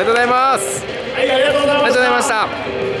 とうございます。 はい、ありがとうございました。 ありがとうございました。